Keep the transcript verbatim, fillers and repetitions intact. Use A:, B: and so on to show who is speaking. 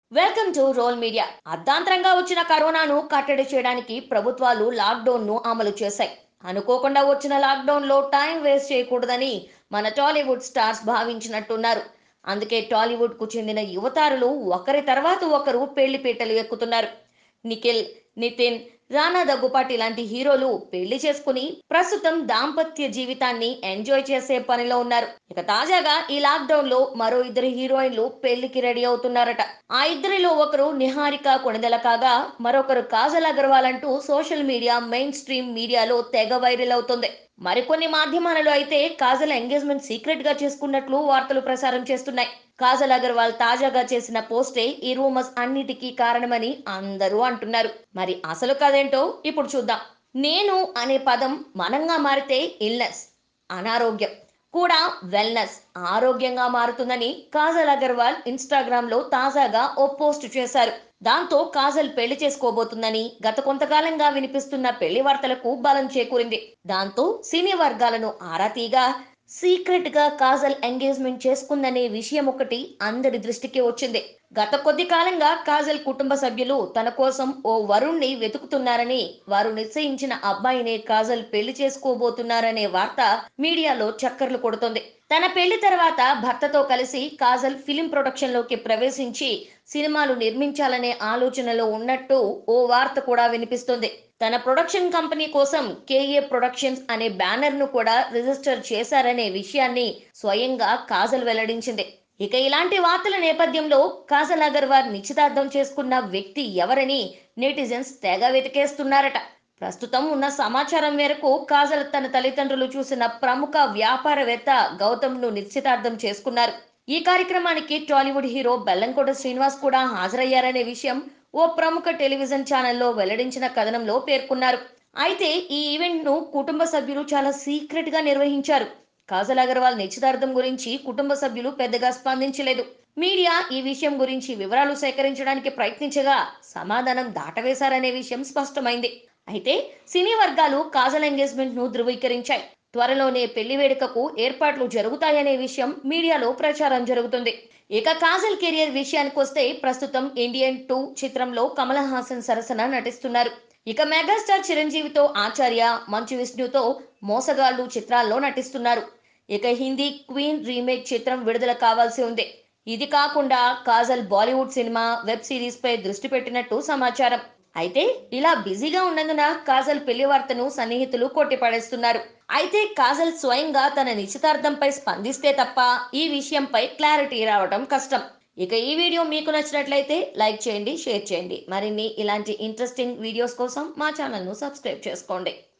A: Welcome to role media. అర్ధాంతరంగా వచ్చిన కరోనాను కట్టడి చేయడానికి ప్రభుత్వాలు లాక్డౌన్ ను అమలు చేశాయి. అనుకోకుండా వచ్చిన లాక్డౌన్ లో టైం వేస్ట్ చేయకూడదని మన టాలీవుడ్ స్టార్స్ భావించినట్టున్నారు. అందుకే టాలీవుడ్ కు చెందిన యువతారులు ఒకరి తర్వాత ఒకరు పెళ్లి పీటలు ఎక్కుతున్నారు. నిఖిల్, నితిన్, రానా దగ్గుపాటి లాంటి హీరోలు పెళ్లి చేసుకుని ప్రస్తుతం దాంపత్య జీవితాన్ని ఎంజాయ్ చేసే పనిలో ఉన్నారు. ఇక తాజాగా ఈ లాక్డౌన్ లో మరో ఇద్దరు హీరోయిన్లు పెళ్లికి రెడీ అవుతున్నారట. ఆ ఇద్దరిలో ఒకరు నిహారిక కొణిదెల కాగా మరొకరు కాజల్ అగర్వాల్ అంటూ సోషల్ మీడియా మెయిన్ స్ట్రీమ్ మీడియాలో తెగ వైరల్ అవుతుంది. మరికొన్ని మాధ్యమాలలో అయితే కాజల్ ఎంగేజ్మెంట్ సీక్రెట్ గా చేసుకున్నట్లు వార్తలు ప్రసారం చేస్తున్నాయి. కాజల్ అగర్వాల్ తాజాగా చేసిన పోస్టే ఈ రూమర్స్ అన్నిటికీ కారణమని అందరూ అంటున్నారు. మరి అసలు కదేంటో ఇప్పుడు చూద్దాం. నేను అనే పదం మనంగా మారితే ఇల్నెస్, అనారోగ్యం కూడా వెల్నెస్, ఆరోగ్యంగా మారుతుందని కాజల్ అగర్వాల్ ఇన్స్టాగ్రామ్ లో తాజాగా ఓ పోస్ట్ చేశారు. దాంతో కాజల్ పెళ్లి చేసుకోబోతుందని గత కొంతకాలంగా వినిపిస్తున్న పెళ్లి వార్తలకు బలం చేకూరింది. దాంతో సినీ వర్గాలను ఆరా తీగా సీక్రెట్ గా కాజల్ ఎంగేజ్మెంట్ చేసుకుందనే విషయం ఒకటి అందరి దృష్టికి వచ్చింది. గత కొద్ది కాలంగా కాజల్ కుటుంబ సభ్యులు తన కోసం ఓ వరుణ్ణి వెతుకుతున్నారని, వారు నిశ్చయించిన అబ్బాయినే కాజల్ పెళ్లి చేసుకోబోతున్నారనే వార్త మీడియాలో చక్కర్లు కొడుతోంది. తన పెళ్లి తర్వాత భర్తతో కలిసి కాజల్ ఫిలిం ప్రొడక్షన్ లోకి ప్రవేశించి సినిమాలు నిర్మించాలనే ఆలోచనలో ఉన్నట్టు ఓ వార్త కూడా వినిపిస్తుంది. తన ప్రొడక్షన్ కంపెనీ కోసం కేఏ ప్రొడక్షన్స్ అనే బ్యానర్ ను కూడా రిజిస్టర్ చేశారనే విషయాన్ని స్వయంగా కాజల్ వెల్లడించింది. ఇక ఇలాంటి వార్తల నేపథ్యంలో కాజల్ అగర్వాల్ నిశ్చితార్థం చేసుకున్న వ్యక్తి ఎవరని నెటిజన్స్ తెగ వెతికేస్తున్నారట. ప్రస్తుతం ఉన్న సమాచారం మేరకు కాజల్ తన తల్లిదండ్రులు చూసిన ప్రముఖ వ్యాపారవేత్త గౌతమ్ ను నిశ్చితార్థం చేసుకున్నారు. ఈ కార్యక్రమానికి టాలీవుడ్ హీరో బెల్లంకొండ శ్రీనివాస్ కూడా హాజరయ్యారనే విషయం ఓ ప్రముఖ టెలివిజన్ ఛానల్లో వెల్లడించిన కథనంలో పేర్కొన్నారు. అయితే ఈ ఈవెంట్ ను కుటుంబ సభ్యులు చాలా సీక్రెట్ గా నిర్వహించారు. కాజల్ అగర్వాల్ నిశ్చితార్థం గురించి కుటుంబ సభ్యులు పెద్దగా స్పందించలేదు. మీడియా ఈ విషయం గురించి వివరాలు సేకరించడానికి ప్రయత్నించగా సమాధానం దాటవేశారనే విషయం స్పష్టమైంది. అయితే సినీ వర్గాలు కాజల్ ఎంగేజ్మెంట్ ను ధృవీకరించాయి. త్వరలోనే పెళ్లి వేడుకకు ఏర్పాట్లు జరుగుతాయనే విషయం మీడియాలో ప్రచారం జరుగుతుంది. ఇక కాజల్ కెరియర్ విషయానికొస్తే ప్రస్తుతం ఇండియన్ టూ చిత్రంలో కమల్ హాసన్ సరసన నటిస్తున్నారు. ఇక మెగాస్టార్ చిరంజీవితో ఆచార్య, మంచు విష్ణుతో మోసగాళ్లు చిత్రాల్లో నటిస్తున్నారు. ఇక హిందీ క్వీన్ రీమేక్ చిత్రం విడుదల కావాల్సి ఉంది. ఇది కాకుండా Kajal Bollywood cinema, web series పై దృష్టి పెట్టినట్టు సమాచారం. అయితే ఇలా బిజీగా ఉన్నందున కాజల్ పెళ్లి వార్తను సన్నిహితులు కొట్టిపడేస్తున్నారు. అయితే కాజల్ స్వయంగా తన నిశ్చితార్థంపై స్పందిస్తే తప్ప ఈ విషయంపై క్లారిటీ రావడం కష్టం. ఇక ఈ వీడియో మీకు నచ్చినట్లయితే లైక్ చేయండి, షేర్ చేయండి. మరిన్ని ఇలాంటి ఇంట్రెస్టింగ్ వీడియోస్ కోసం మా ఛానల్ను సబ్స్క్రైబ్ చేసుకోండి.